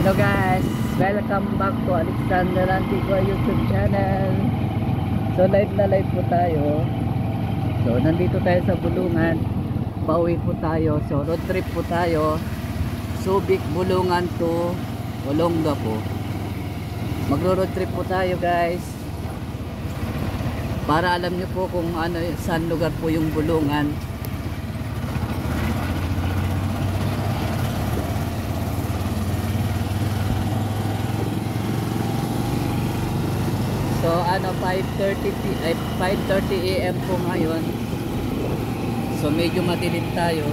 Hello guys, welcome back to Alexander Antigua YouTube channel. So live na live po tayo. So nandito tayo sa Bulungan. Pauwi po tayo. So road trip po tayo. Subic, Bulungan to Olonga po. Magro-road trip po tayo guys. Para alam nyo po kung ano, saan lugar po yung Bulungan. So ano, 5:30 AM po ngayon. So medyo madilim tayo.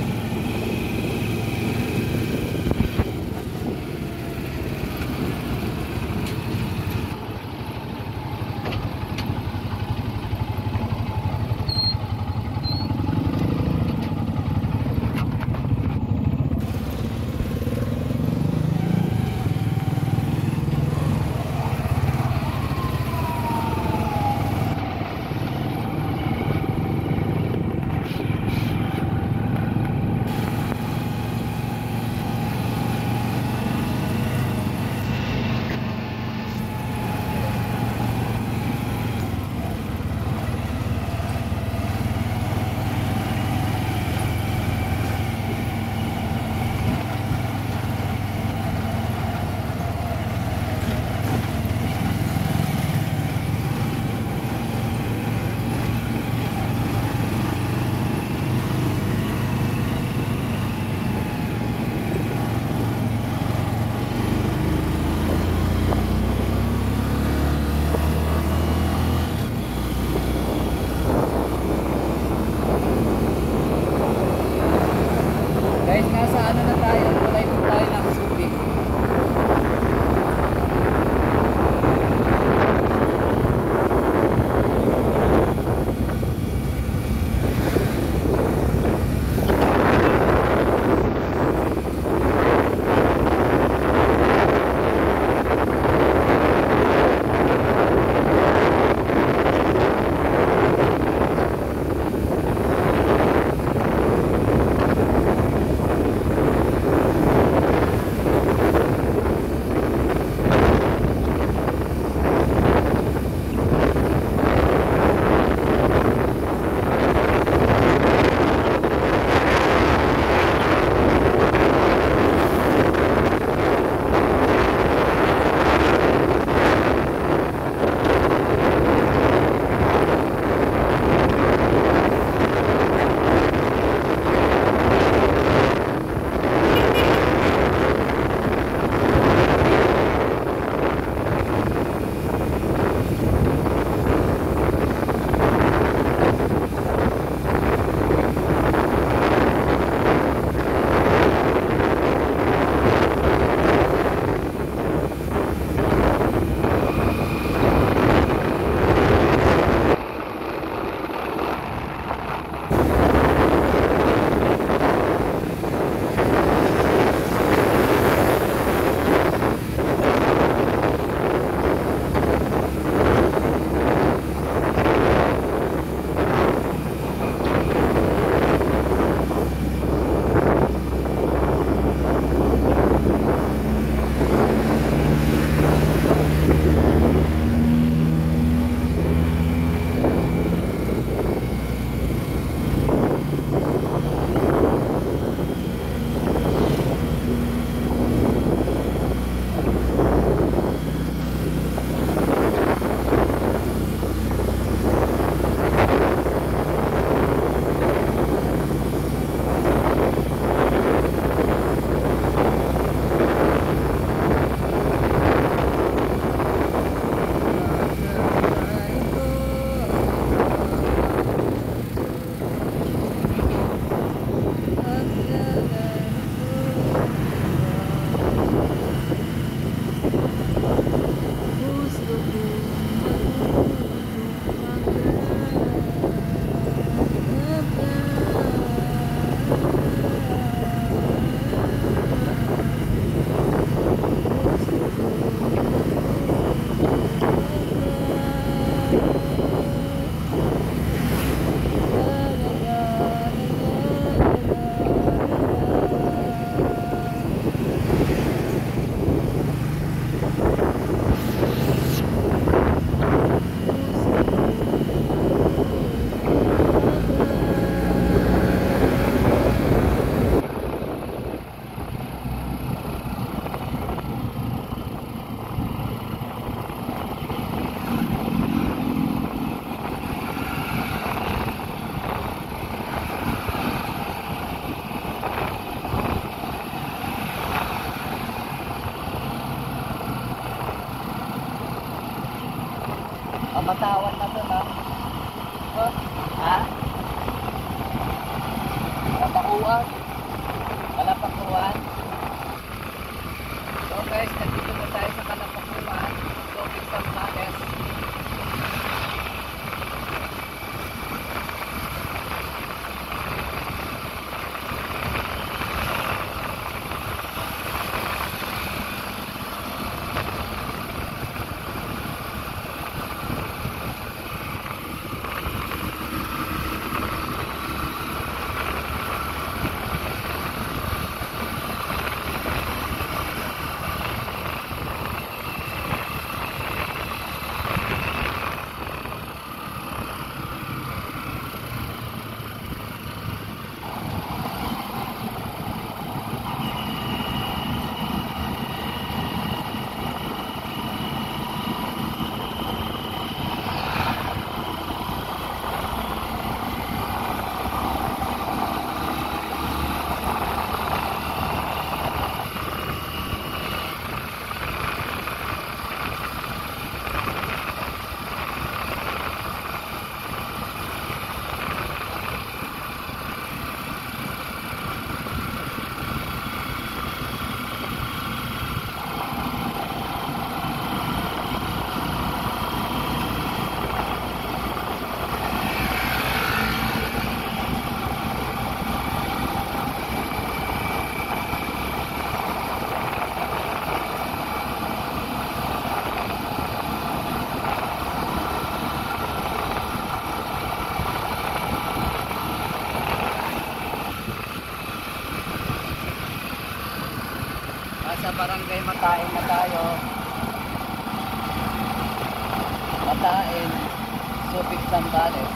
Kamatawan na to na. Oh, ha? Kalapakuan. Kalapakuan. So guys, nandito na tayo sa Kalapakuan. Tubig sa Males. Sa barangay Matain na tayo. Matain, Subic, Zambales.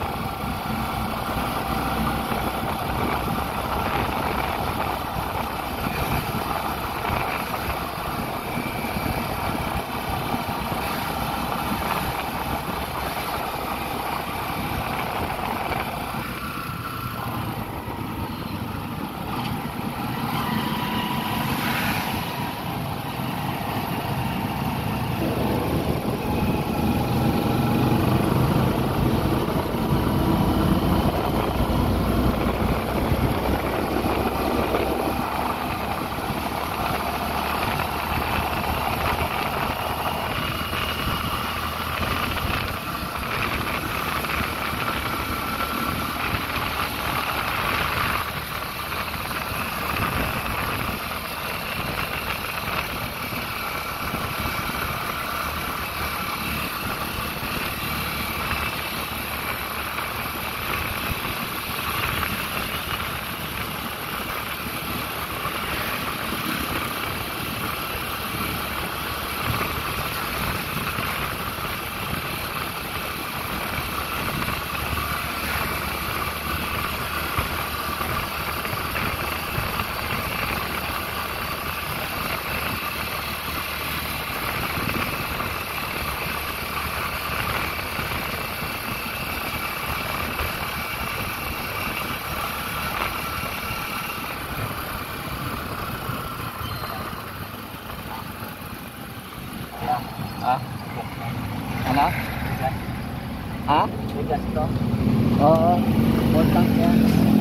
Ah? Ano? Ha? Bigas to? Oo. Full tank yan.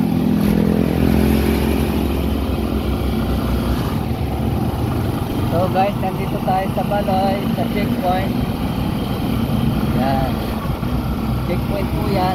So guys, nandito tayo sa Baloy, sa checkpoint. Yan. Checkpoint po yan.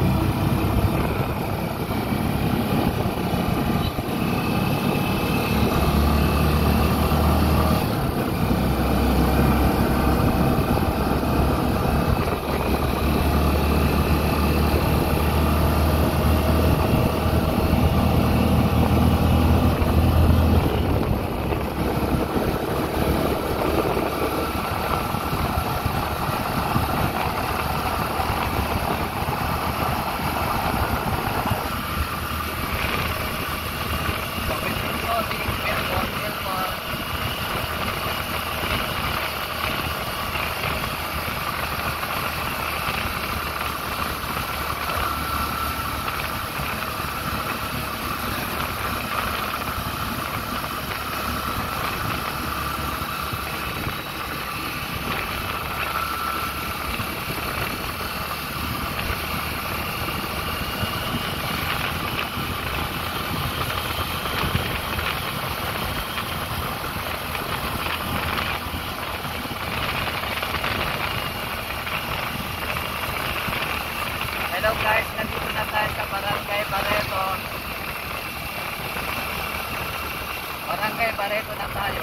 Bareto na tayo.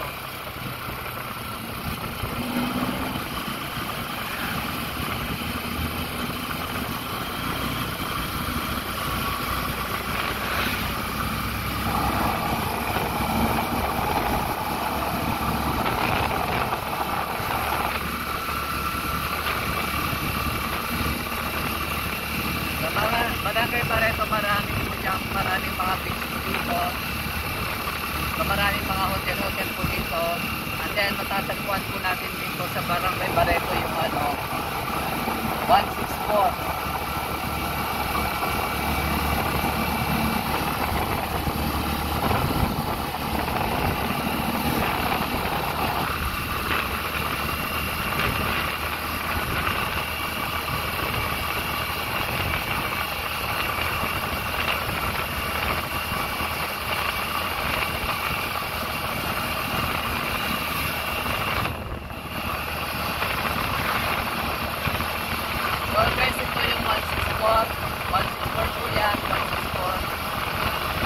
Barangay Bareto, maraming mga beach po dito. Maraming mga hotel po dito. And then matatagpuan po natin dito sa Barangay Bareto yung 164. So guys, ito yung 164. 164 po yan, 164.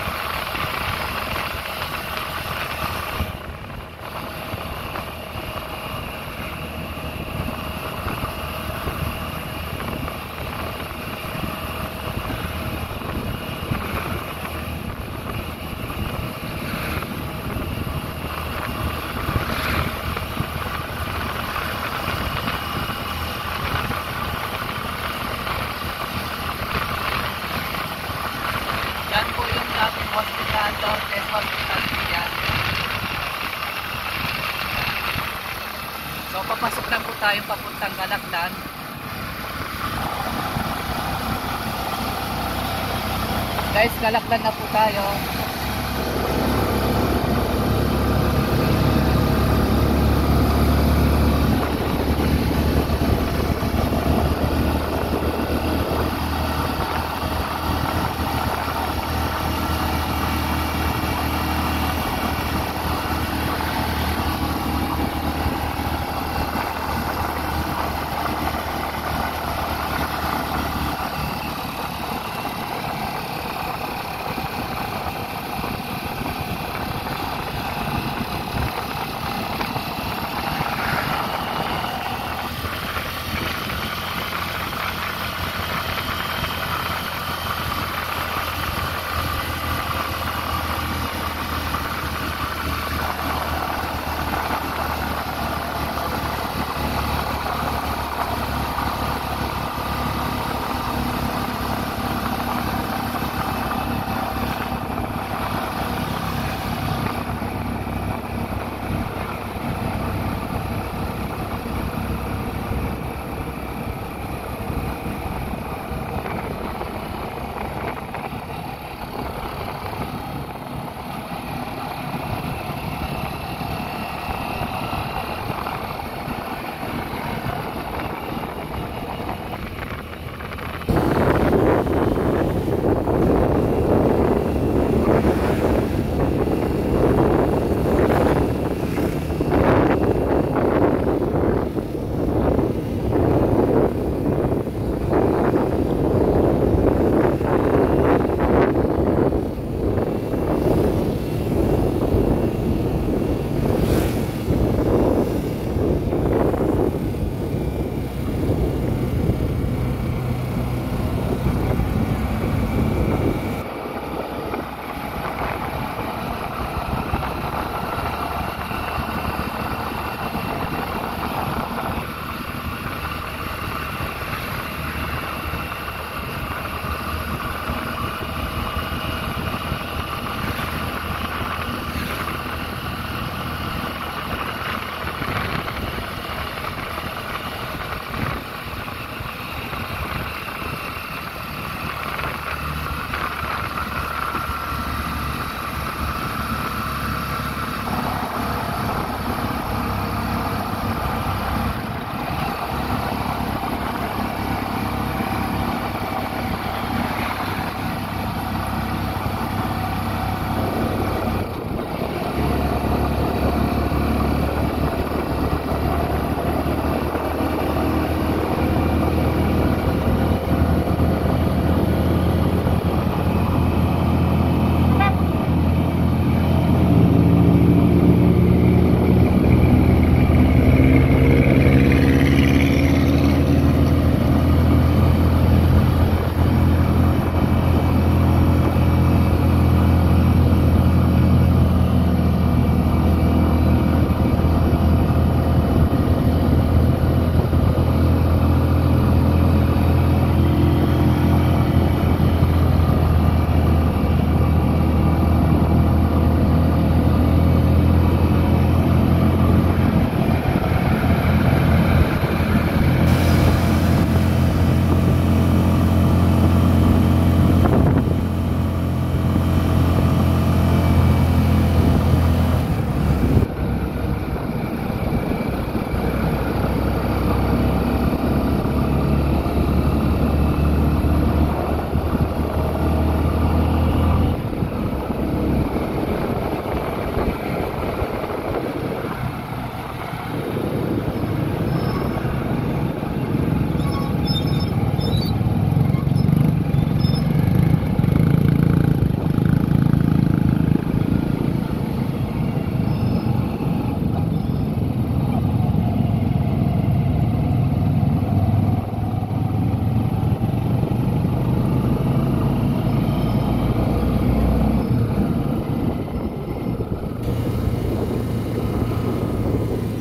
Yan po yung ating hospital, Dortes Hospital po yan. So papasok na po tayo papuntang Galaklan. Guys, Galaklan na po tayo.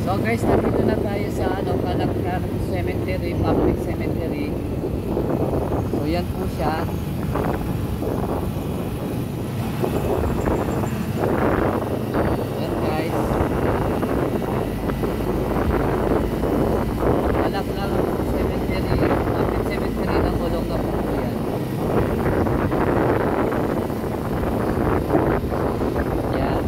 So guys, nandito na tayo sa Calaclan Cemetery, public cemetery. So yan po siya. Yan guys. Calaclan Cemetery, public cemetery ng Olongapo po yan. Yan.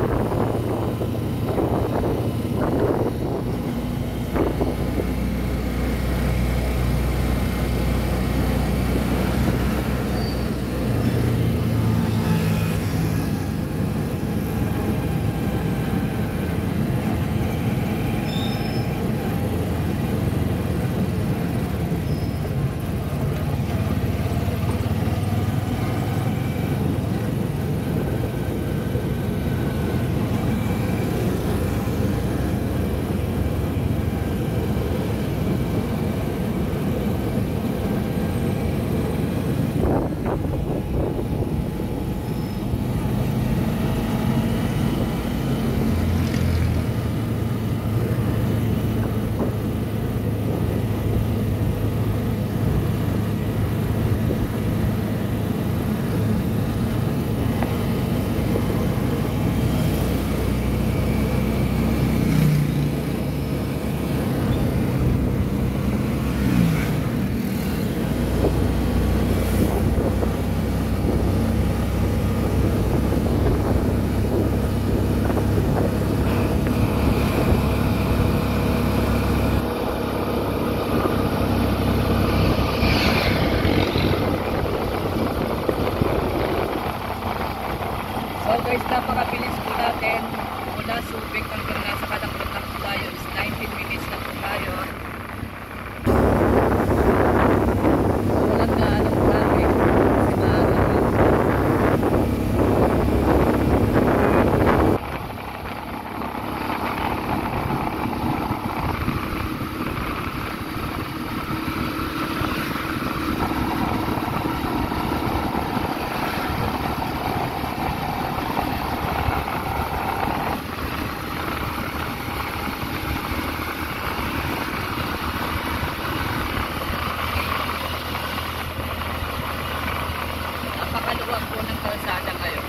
So guys, napakabilis po natin mula Subic hanggang nasa Calaclan na po tayo is 19 minutes na po tayo. So walang na traffic kasi maaga na. Napakaluwag po ng kalsada ngayon.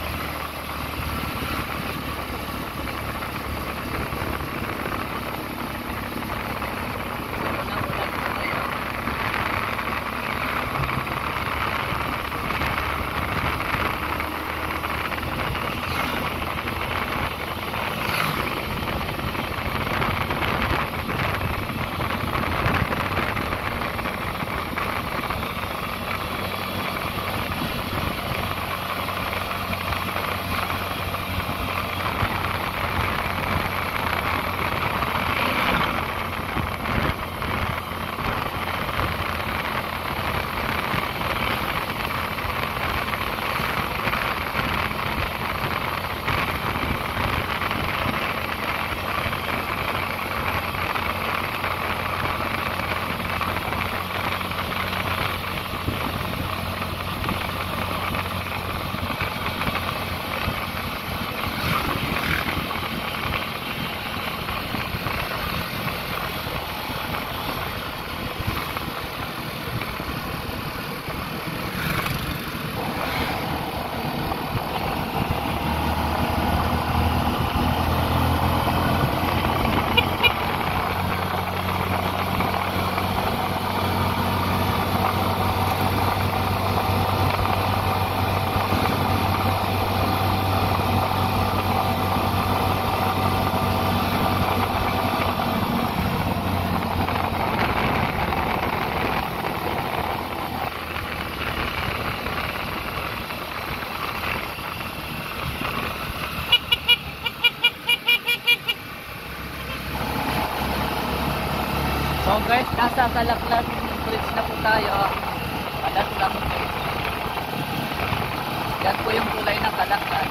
Ulan po ngayon. So guys, nasa Calaclan Bridge na po tayo. Calaclan Bridge. Yan po yung kulay ng Calaclan.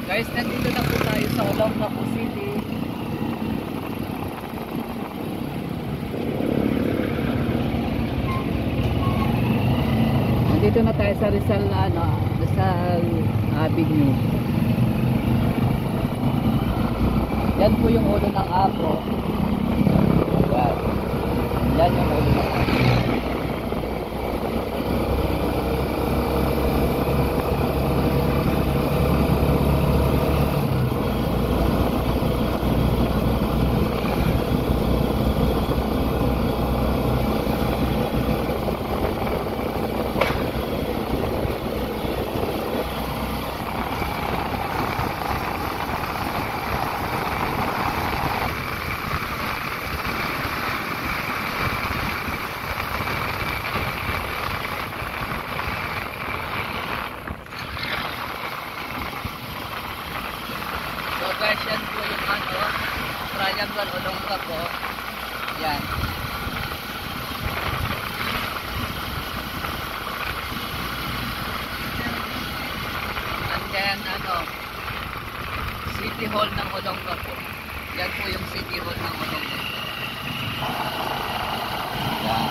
Guys, nandito na po tayo sa Olongapo City. Nandito na tayo sa Rizal, Rizal Avenue. Yan po yung ulo ng Apo. Yan. Yan yung ulo ng Apo. So guys, yan po yung triangle Olongapo. Yan. And then City Hall ng Olongapo. Yan po yung City Hall ng Olongapo. Yan.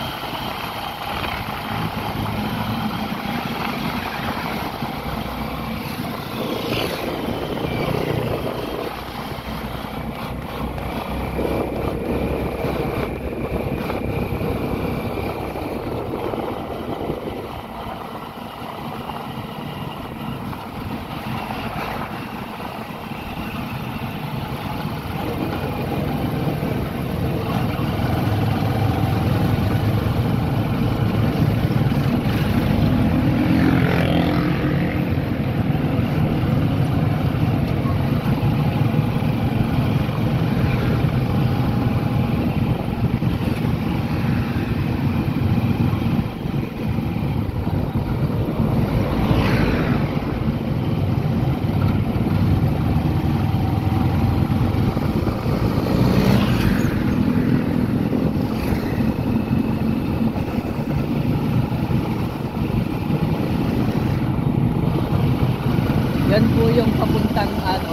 Yan po yung papuntang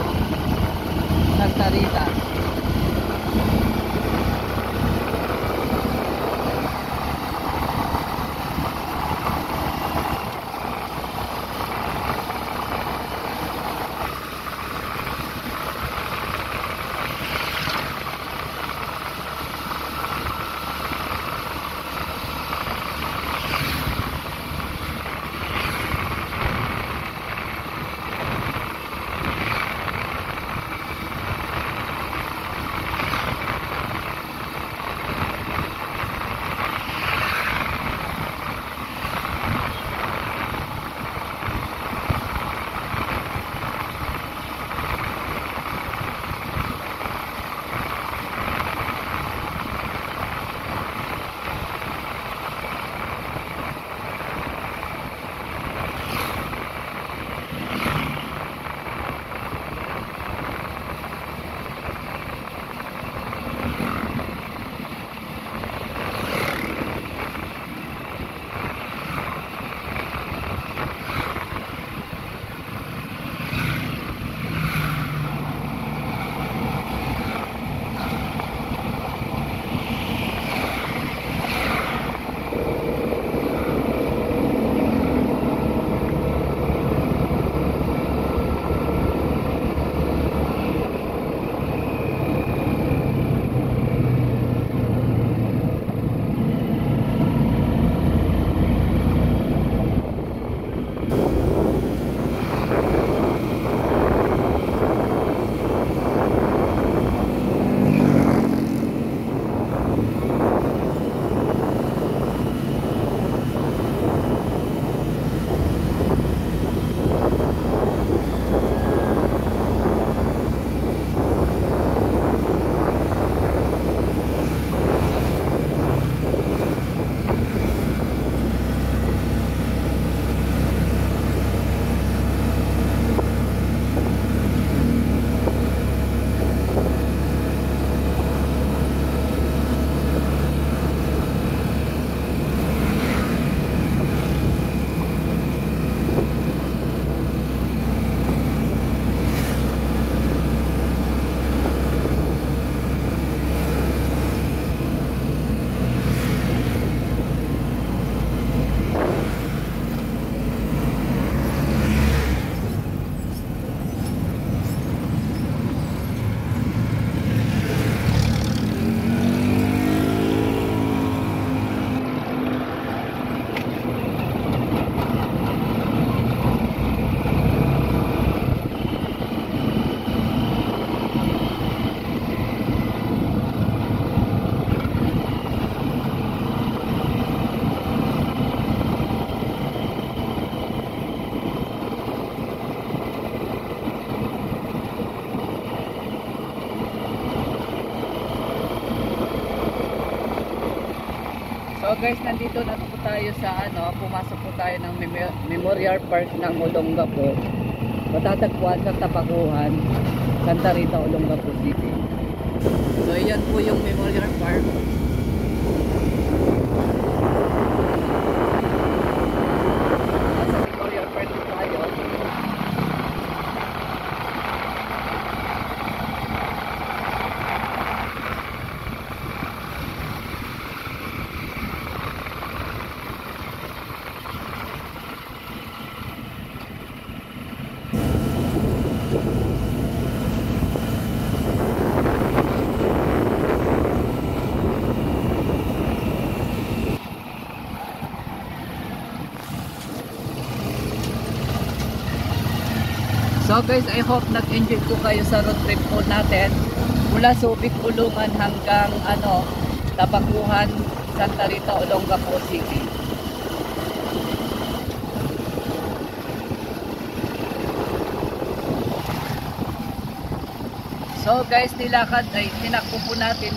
Santa Rita. guys, nandito na po tayo sa pumasok po tayo ng Memorial Park ng Olongapo. Matatagpuan sa Tapakuhan, Santa Rita, Olongapo City. So yan po yung Memorial Park. Nasa Memorial Park po tayo. So guys, I hope nag-enjoy po kayo sa road trip po natin mula Subic, Bulungan hanggang Tapakuhan, Santa Rita, Olongapo City. So guys, tinakbo po natin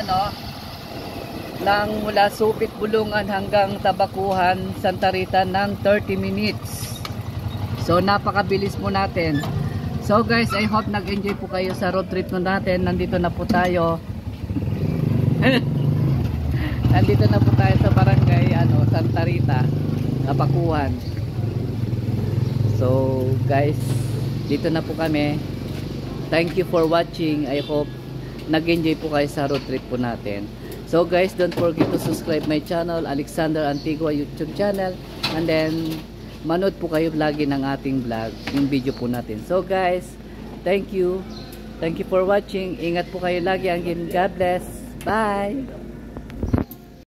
ng mula Subic, Bulungan hanggang Tapakuhan, Santa Rita ng 30 minutes. So napakabilis po natin. So guys, I hope nag-enjoy po kayo sa road trip natin. Nandito na po tayo. Nandito na po tayo sa barangay Santa Rita, Tapakuhan. So guys, dito na po kami. Thank you for watching. I hope nag-enjoy po kayo sa road trip po natin. So guys, don't forget to subscribe my channel, Alexander Antigua YouTube channel. And then manood po kayo lagi ng ating vlog, yung video po natin. So guys, thank you for watching. Ingat po kayo lagi. God bless. Bye.